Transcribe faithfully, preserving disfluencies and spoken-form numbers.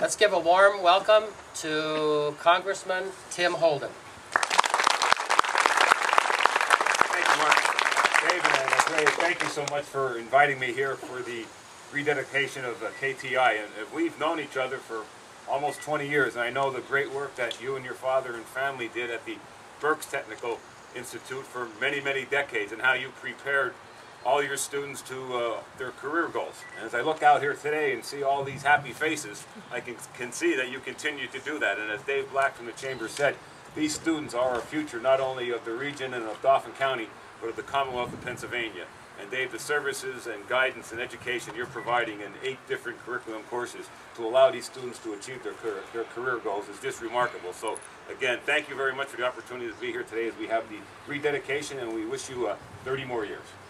Let's give a warm welcome to Congressman Tim Holden. Thank you, Mark. David and Andrea, thank you so much for inviting me here for the rededication of uh, K T I. And uh, we've known each other for almost twenty years, and I know the great work that you and your father and family did at the Berks Technical Institute for many, many decades, and how you prepared all your students to uh, their career goals. And as I look out here today and see all these happy faces, I can, can see that you continue to do that. And as Dave Black from the Chamber said, these students are our future, not only of the region and of Dauphin County, but of the Commonwealth of Pennsylvania. And Dave, the services and guidance and education you're providing in eight different curriculum courses to allow these students to achieve their career, their career goals is just remarkable. So again, thank you very much for the opportunity to be here today as we have the rededication, and we wish you uh, thirty more years.